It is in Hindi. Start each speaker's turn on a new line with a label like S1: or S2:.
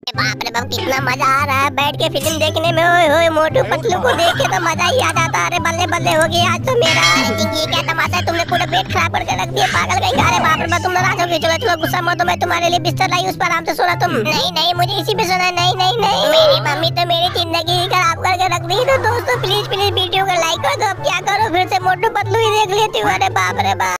S1: बाप रे बाप, कितना मजा आ रहा है बैठ के फिल्म देखने में। ओए ओए मोटू पतलू को देख के तो मजा ही आ जाता है। अरे बल्ले बल्ले हो गई आज तो मेरा। ये क्या तमाशा है, तुमने पूरा पेट खराब करके रख दिया पागल कहीं। अरे बाप रे बाप, तुम नाराज हो गए। चलो चलो गुस्सा मत हो, मैं तुम्हारे लिए बिस्तर लाई, उस पर आराम से सोना तुम। नहीं नहीं, मुझे इसी पे सोना। नहीं नहीं नहीं, मेरी मम्मी तो मेरी जिंदगी खराब करके रख दी। तो दोस्तों प्लीज प्लीज वीडियो को लाइक कर दो। अब क्या करो, फिर से मोटू पतलू ही देख लेती हूँ। अरे बाप रे बाप।